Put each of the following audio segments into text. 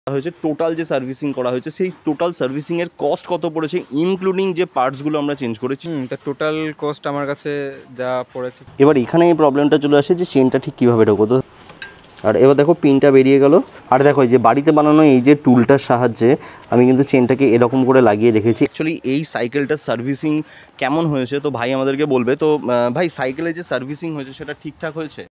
হয়েছে টোটাল যে সার্ভিসিং করা হয়েছে সেই টোটাল সার্ভিসিং এর কস্ট কত পড়েছে ইনক্লুডিং যে পার্টসগুলো আমরা চেঞ্জ করেছি? তা টোটাল কস্ট আমার কাছে যা পড়েছে। এবার এখানে এই প্রবলেমটা চলে আসে যে চেনটা ঠিক কীভাবে ঢোকো। আর এবার দেখো পিনটা বেরিয়ে গেল। আর দেখো যে বাড়িতে বানানো এই যে টুলটার সাহায্যে আমি কিন্তু চেনটাকে এরকম করে লাগিয়ে রেখেছি। অ্যাকচুয়ালি এই সাইকেলটার সার্ভিসিং কেমন হয়েছে তো ভাই আমাদেরকে বলবে। তো ভাই সাইকেলের যে সার্ভিসিং হয়েছে সেটা ঠিকঠাক হয়েছে?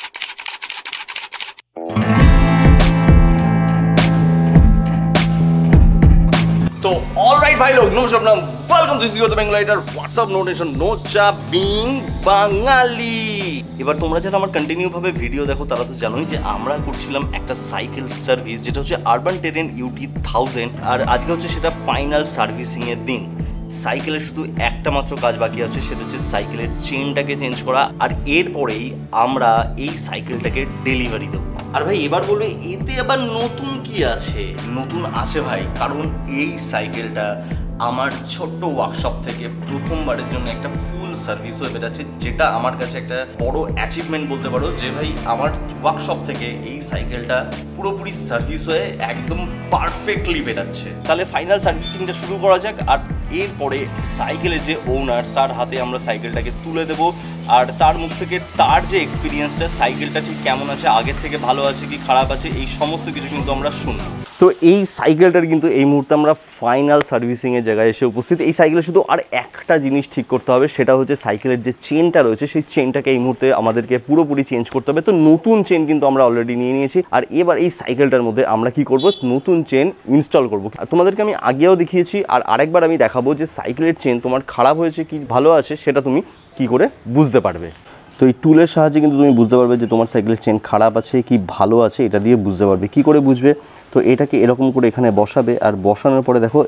তো অলরাইট ভাই লোক নমস্কার, ওয়েলকাম টু সিও the Bengal rider WhatsApp notation no চাপ বিং বাঙালি। এবার তোমরা যারা আমার কন্টিনিউ ভাবে ভিডিও দেখো তারা তো জানোই যে আমরা করছিলাম একটা সাইকেল সার্ভিস যেটা হচ্ছে আরবান টেরেন ইউটি 1000। আর আজকে হচ্ছে সেটা ফাইনাল সার্ভিসিং এর দিন। সাইকেলের শুধু একটা মাত্র কাজ বাকি আছে, সেটা হচ্ছে সাইকেলের চেনটাকে চেঞ্জ করা। আর এরপরেই আমরা এই সাইকেলটাকে ডেলিভারি দেবো। আর ভাই এবার বলবে এতে আবার নতুন কি আছে? নতুন আছে ভাই, কারণ এই সাইকেলটা আমার ছোট্ট ওয়ার্কশপ থেকে প্রথমবারের জন্য একটা ফুল সার্ভিস হয়ে বেরাচ্ছে, যেটা আমার কাছে একটা বড় অ্যাচিভমেন্ট বলতে পারো। যে ভাই আমার ওয়ার্কশপ থেকে এই সাইকেলটা পুরোপুরি সার্ভিস হয়ে একদম পারফেক্টলি বেরাচ্ছে। তাহলে ফাইনাল সার্ভিসিংটা শুরু করা যাক। আর এরপরে সাইকেলের যে ওনার তার হাতে আমরা সাইকেলটাকে তুলে দেবো। আর তার মুখ থেকে তার যে এক্সপিরিয়েন্সটা, সাইকেলটা ঠিক কেমন আছে, আগের থেকে ভালো আছে কি খারাপ আছে, এই সমস্ত কিছু কিন্তু আমরা শুনবো। তো এই সাইকেলটার কিন্তু এই মুহূর্তে আমরা ফাইনাল সার্ভিসিংয়ের জায়গায় এসে উপস্থিত। এই সাইকেলে শুধু আর একটা জিনিস ঠিক করতে হবে, সেটা হচ্ছে সাইকেলের যে চেনটা রয়েছে সেই চেনটাকে এই মুহূর্তে আমাদেরকে পুরোপুরি চেঞ্জ করতে হবে। তো নতুন চেন কিন্তু আমরা অলরেডি নিয়ে নিয়েছি। আর এবার এই সাইকেলটার মধ্যে আমরা কি করব, নতুন চেন ইনস্টল করব। আর তোমাদেরকে আমি আগেও দেখিয়েছি আর আরেকবার আমি দেখাবো যে সাইকেলের চেন তোমার খারাপ হয়েছে কি ভালো আছে সেটা তুমি কি করে বুঝতে পারবে। তো এই টুলের সাহায্যে কিন্তু তুমি বুঝতে পারবে যে তোমার সাইকেলের চেন খারাপ আছে কি ভালো আছে, এটা দিয়ে বুঝতে পারবে। কি করে বুঝবে? তো এটাকে এরকম করে এখানে বসাবে। আর বসানোর পরে দেখো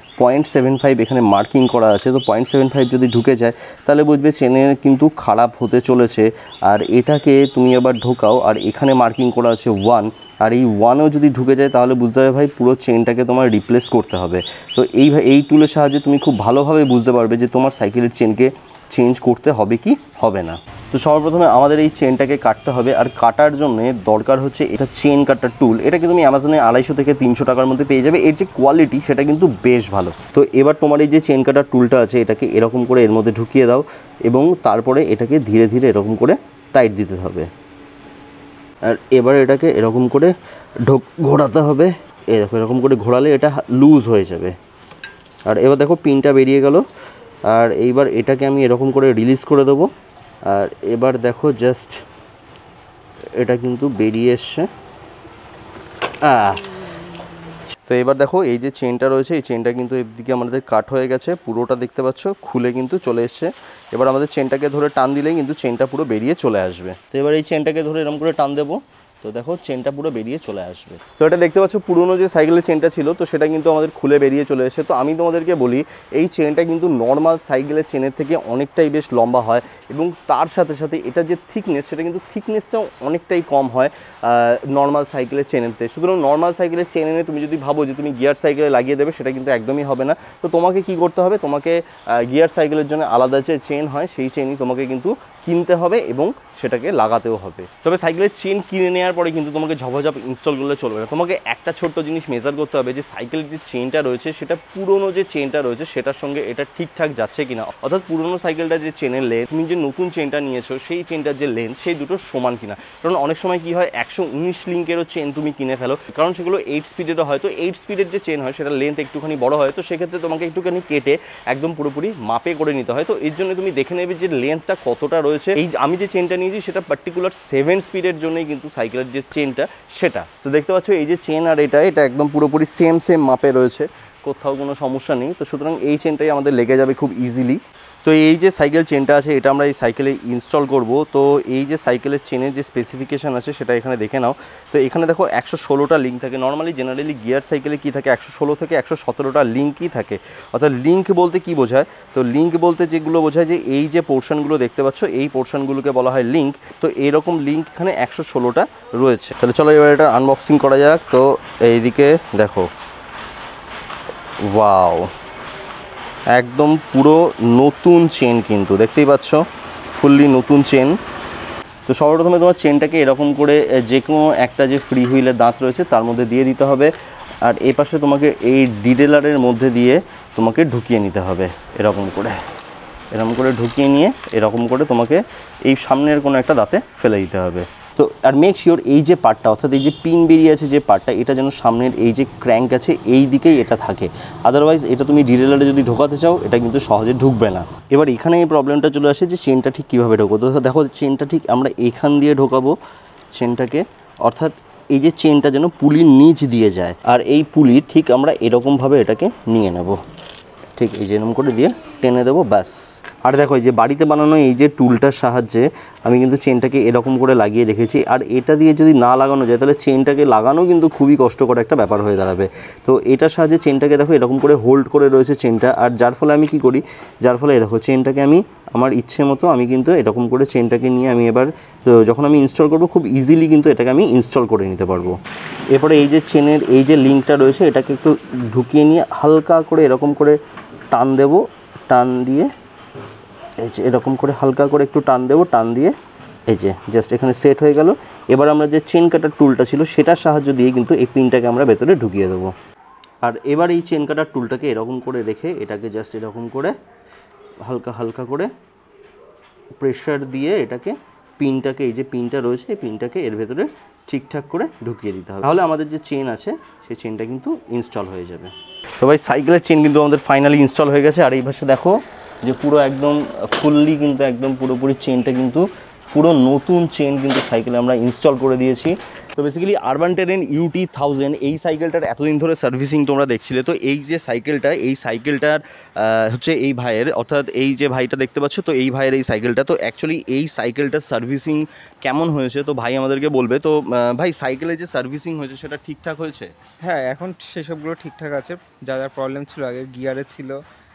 0.75 এখানে মার্কিং করা আছে। তো 0.75 যদি ঢুকে যায় তাহলে বুঝবে চেনের কিন্তু খারাপ হতে চলেছে। আর এটাকে তুমি আবার ঢোকাও, আর এখানে মার্কিং করা আছে 1। আর এই 1ও যদি ঢুকে যায় তাহলে বুঝতে হবে ভাই পুরো চেনটাকে তোমার রিপ্লেস করতে হবে। তো এই টুলের সাহায্যে তুমি খুব ভালোভাবে বুঝতে পারবে যে তোমার সাইকেলের চেনকে চেঞ্জ করতে হবে কি হবে না। তো সর্বপ্রথমে আমাদের এই চেনটাকে কাটতে হবে। আর কাটার জন্য দরকার হচ্ছে এটা চেন কাটার টুল। এটাকে তুমি অ্যামাজনে 250 থেকে 300 টাকার মধ্যে পেয়ে যাবে। এর যে কোয়ালিটি সেটা কিন্তু বেশ ভালো। তো এবার তোমার এই যে চেন কাটার টুলটা আছে এটাকে এরকম করে এর মধ্যে ঢুকিয়ে দাও এবং তারপরে এটাকে ধীরে ধীরে এরকম করে টাইট দিতে হবে। আর এবার এটাকে এরকম করে ঘোরাতে হবে। দেখো এরকম করে ঘোরালে এটা লুজ হয়ে যাবে। আর এবার দেখো পিনটা বেরিয়ে গেল। আর এইবার এটাকে আমি এরকম করে রিলিজ করে দেবো। আর এবার দেখো জাস্ট এটা কিন্তু বেরিয়ে এসছে। তো এবার দেখো এই যে চেনটা রয়েছে এই চেনটা কিন্তু এদিকে আমাদের কাট হয়ে গেছে, পুরোটা দেখতে পাচ্ছ খুলে কিন্তু চলে এসছে। এবার আমাদের চেনটাকে ধরে টান দিলেই কিন্তু চেনটা পুরো বেরিয়ে চলে আসবে। তো এবার এই চেনটাকে ধরে এরকম করে টান দেবো, তো দেখো চেনটা পুরো বেরিয়ে চলে আসবে। তো এটা দেখতে পাচ্ছ পুরনো যে সাইকেলের চেনটা ছিল তো সেটা কিন্তু আমাদের খুলে বেরিয়ে চলে এসেছে। তো আমি তোমাদেরকে বলি এই চেনটা কিন্তু নর্মাল সাইকেলের চেনের থেকে অনেকটাই বেশ লম্বা হয় এবং তার সাথে সাথে এটা যে থিকনেস সেটা কিন্তু থিকনেসটাও অনেকটাই কম হয় নর্মাল সাইকেলের চেনেতে। সুতরাং নর্মাল সাইকেলের চেন এনে তুমি যদি ভাবো যে তুমি গিয়ার সাইকেলে লাগিয়ে দেবে সেটা কিন্তু একদমই হবে না। তো তোমাকে কি করতে হবে, তোমাকে গিয়ার সাইকেলের জন্য আলাদা যে চেন হয় সেই চেনই তোমাকে কিন্তু কিনতে হবে এবং সেটাকে লাগাতেও হবে। তবে সাইকেলের চেন কিনে নেওয়ার পরে কিন্তু তোমাকে ঝপাঝপ ইনস্টল করলে চলবে না। তোমাকে একটা ছোট্ট জিনিস মেজার করতে হবে যে সাইকেলের যে চেনটা রয়েছে সেটা পুরনো যে চেনটা রয়েছে সেটার সঙ্গে এটা ঠিকঠাক যাচ্ছে কিনা। অর্থাৎ পুরনো সাইকেলটা যে চেনের লেন্থ, তুমি যে নতুন চেনটা নিয়েছো সেই চেনটার যে লেন্থ সেই দুটো সমান কিনা। কারণ অনেক সময় কি হয় 119 লিঙ্কেরও চেন তুমি কিনে ফেলো, কারণ সেগুলো 8 স্পিডেরও হয়। তো 8 স্পিডের যে চেন হয় সেটা লেন্থ একটুখানি বড় হয়, তো সেক্ষেত্রে তোমাকে একটুখানি কেটে একদম পুরোপুরি মাপে করে নিতে হয়। তো এর জন্য তুমি দেখে নেবে যে লেন্থটা কতটা রয়েছে। এই আমি যে চেনটা নিয়েছি সেটা পার্টিকুলার 7 স্পিডের জন্যই কিন্তু সাইকেলের যে চেনটা সেটা। তো দেখতে পাচ্ছ এই যে চেন আর এটা একদম পুরোপুরি সেম মাপে রয়েছে, কোথাও কোনো সমস্যা নেই। তো সুতরাং এই চেনটাই আমাদের লেগে যাবে খুব ইজিলি। তো এই যে সাইকেল চেনটা আছে এটা আমরা এই সাইকেলে ইনস্টল করব। তো এই যে সাইকেলের চেনের যে স্পেসিফিকেশান আছে সেটা এখানে দেখে নাও। তো এখানে দেখো 116টা লিঙ্ক থাকে। নর্মালি জেনারেলি গিয়ার সাইকেলে কী থাকে 116 থেকে 117টা লিঙ্কই থাকে। অর্থাৎ লিঙ্ক বলতে কি বোঝায়, তো লিঙ্ক বলতে যেগুলো বোঝায় যে এই যে পোর্শনগুলো দেখতে পাচ্ছ এই পোর্শনগুলোকে বলা হয় লিঙ্ক। তো এইরকম লিঙ্ক এখানে 116টা রয়েছে। তাহলে চলো এবার এটা আনবক্সিং করা যাক। তো এইদিকে দেখো, ওয়াও, একদম পুরো নতুন চেন কিন্তু দেখতেই পাচ্ছ, ফুললি নতুন চেন। তো সর্বপ্রথমে তোমার চেনটাকে এরকম করে যে কোনো একটা যে ফ্রি হুইলের দাঁত রয়েছে তার মধ্যে দিয়ে দিতে হবে। আর এই পাশে তোমাকে এই ডিটেলারের মধ্যে দিয়ে তোমাকে ঢুকিয়ে নিতে হবে এরকম করে ঢুকিয়ে নিয়ে এরকম করে তোমাকে এই সামনের কোনো একটা দাঁতে ফেলে দিতে হবে। তো আর মেক শিওর এই যে পার্টটা অর্থাৎ এই যে পিন বেরিয়ে আছে যে পার্টটা, এটা যেন সামনের এই যে ক্র্যাঙ্ক আছে এই দিকেই এটা থাকে, আদারওয়াইজ এটা তুমি ডিটেলারে যদি ঢোকাতে চাও এটা কিন্তু সহজে ঢুকবে না। এবার এখানে এই প্রবলেমটা চলে আসে যে চেনটা ঠিক কীভাবে ঢোকাবো। তো দেখো চেনটা ঠিক আমরা এখান দিয়ে ঢোকাবো চেনটাকে, অর্থাৎ এই যে চেনটা যেন পুলির নিচ দিয়ে যায়, আর এই পুলি ঠিক আমরা এরকমভাবে এটাকে নিয়ে নেব, ঠিক এই যেরকম করে দিয়ে টেনে দেবো ব্যাস। আর দেখো এই যে বাড়িতে বানানো এই যে টুলটার সাহায্যে আমি কিন্তু চেনটাকে এরকম করে লাগিয়ে রেখেছি। আর এটা দিয়ে যদি না লাগানো যায় তাহলে চেনটাকে লাগানো কিন্তু খুবই কষ্টকর একটা ব্যাপার হয়ে দাঁড়াবে। তো এটার সাহায্যে চেনটাকে দেখো এরকম করে হোল্ড করে রয়েছে চেনটা, আর যার ফলে আমি কি করি, যার ফলে দেখো চেনটাকে আমি আমার ইচ্ছে মতো আমি কিন্তু এরকম করে চেনটাকে নিয়ে আমি এবার যখন আমি ইনস্টল করব খুব ইজিলি কিন্তু এটাকে আমি ইনস্টল করে নিতে পারবো। এরপরে এই যে চেনের এই যে লিঙ্কটা রয়েছে এটাকে একটু ঢুকিয়ে নিয়ে হালকা করে এরকম করে টান দেব, টান দিয়ে এই যে এরকম করে হালকা করে একটু টান দেব, টান দিয়ে এই যে জাস্ট এখানে সেট হয়ে গেল। এবার আমরা যে চেন কাটার টুলটা ছিল সেটার সাহায্য দিয়ে কিন্তু এই পিনটাকে আমরা ভেতরে ঢুকিয়ে দেবো। আর এবার এই চেন কাটার টুলটাকে এরকম করে রেখে এটাকে জাস্ট এরকম করে হালকা হালকা করে প্রেশার দিয়ে এটাকে পিনটাকে এই যে পিনটা রয়েছে এই পিনটাকে এর ভেতরে ঠিকঠাক করে ঢুকিয়ে দিতে হবে, তাহলে আমাদের যে চেন আছে সেই চেনটা কিন্তু ইনস্টল হয়ে যাবে। তো ভাই সাইকেলের চেন কিন্তু আমাদের ফাইনালি ইনস্টল হয়ে গেছে। আর এই পাশে দেখো যে পুরো একদম ফুললি কিন্তু একদম পুরোপুরি চেনটা কিন্তু পুরো নতুন চেন কিন্তু সাইকেলে আমরা ইনস্টল করে দিয়েছি। তো বেসিক্যালি আরবান টেরেন UT 1000 এই সাইকেলটার এতদিন ধরে সার্ভিসিং তোমরা দেখছিলে। তো এই যে সাইকেলটা এই সাইকেলটার হচ্ছে এই ভাইয়ের, অর্থাৎ এই যে ভাইটা দেখতে পাচ্ছ তো এই ভাইয়ের এই সাইকেলটা। তো অ্যাকচুয়ালি এই সাইকেলটার সার্ভিসিং কেমন হয়েছে তো ভাই আমাদেরকে বলবে। তো ভাই সাইকেলের যে সার্ভিসিং হয়েছে সেটা ঠিকঠাক হয়েছে? হ্যাঁ, এখন সেসবগুলো ঠিকঠাক আছে। যা যা প্রবলেম ছিল আগে গিয়ারে ছিল,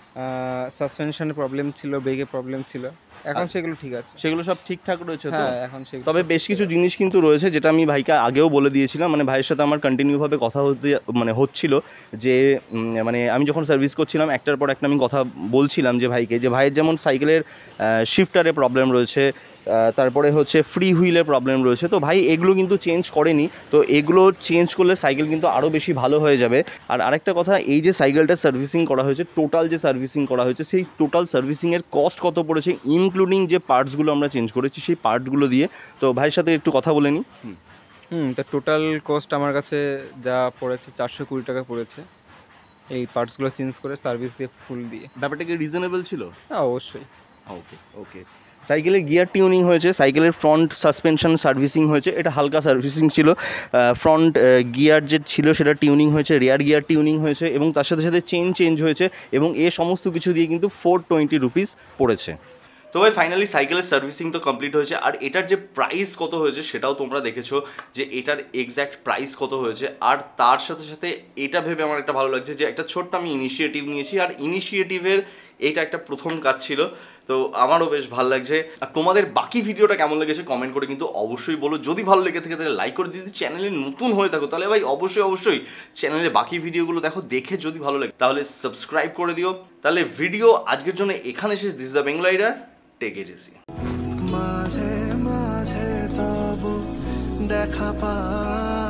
সাসপেনশনের প্রবলেম ছিল, ব্রেকের প্রবলেম ছিল, এখন সেগুলো ঠিক আছে, সেগুলো সব ঠিকঠাক রয়েছে। হ্যাঁ এখন সেগুলো। তবে বেশ কিছু জিনিস কিন্তু রয়েছে যেটা আমি ভাইকে আগেও বলে দিয়েছিলাম, মানে ভাইয়ের সাথে আমার কন্টিনিউভাবে কথা হচ্ছিল যে মানে আমি যখন সার্ভিস করছিলাম একটার পর একটা আমি কথা বলছিলাম যে ভাইকে, যে ভাইয়ের যেমন সাইকেলের শিফটারে প্রবলেম রয়েছে, তারপরে হচ্ছে ফ্রি হুইলের প্রবলেম রয়েছে। তো ভাই এগুলো কিন্তু চেঞ্জ করেনি, তো এগুলো চেঞ্জ করলে সাইকেল কিন্তু আরও বেশি ভালো হয়ে যাবে। আর আরেকটা কথা, এই যে সাইকেলটা সার্ভিসিং করা হয়েছে, টোটাল যে সার্ভিসিং করা হয়েছে সেই টোটাল সার্ভিসিংয়ের কস্ট কত পড়েছে ইনক্লুডিং যে পার্টসগুলো আমরা চেঞ্জ করেছি সেই পার্টসগুলো দিয়ে। তো ভাইয়ের সাথে একটু কথা বলে নিই। তো টোটাল কস্ট আমার কাছে যা পড়েছে 420 টাকা পড়েছে এই পার্টসগুলো চেঞ্জ করে সার্ভিস দিয়ে ফুল দিয়ে। ব্যাপারটা কি রিজনেবল ছিল? হ্যাঁ অবশ্যই। ওকে সাইকেলের গিয়ার টিউনিং হয়েছে, সাইকেলের ফ্রন্ট সাসপেনশন সার্ভিসিং হয়েছে, এটা হালকা সার্ভিসিং ছিল। ফ্রন্ট গিয়ার যে ছিল সেটা টিউনিং হয়েছে, রিয়ার গিয়ার টিউনিং হয়েছে এবং তার সাথে সাথে চেন চেঞ্জ হয়েছে এবং এ সমস্ত কিছু দিয়ে কিন্তু 420 রুপিস পড়েছে। তো ভাই ফাইনালি সাইকেলের সার্ভিসিং তো কমপ্লিট হয়েছে। আর এটার যে প্রাইস কত হয়েছে সেটাও তোমরা দেখেছো যে এটার এক্স্যাক্ট প্রাইস কত হয়েছে। আর তার সাথে সাথে এটা ভেবে আমার একটা ভালো লাগছে যে একটা ছোট্ট আমি ইনিশিয়েটিভ নিয়েছি, আর ইনিশিয়েটিভের এইটা একটা প্রথম কাজ ছিল। তো আমারও বেশ ভালো লাগছে। আর তোমাদের বাকি ভিডিওটা কেমন লেগেছে কমেন্ট করে কিন্তু অবশ্যই বলো। যদি ভালো লেগে থাকে তাহলে লাইক করে দিও, যদি চ্যানেলে নতুন হয়ে থাকো তাহলে ভাই অবশ্যই চ্যানেলের বাকি ভিডিওগুলো দেখো, দেখে যদি ভালো লাগে তাহলে সাবস্ক্রাইব করে দিও। তাহলে ভিডিও আজকের জন্য এখানে শেষ। This is the Bengal rider, take it easy. মাঝে মাঝে তবু দেখা পা